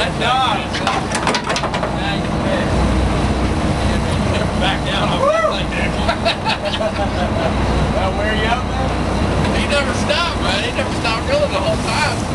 job. Now you bet. You never back down off that thing, did you? That'll wear you out, man? He never stopped, man. He never stopped reeling the whole time.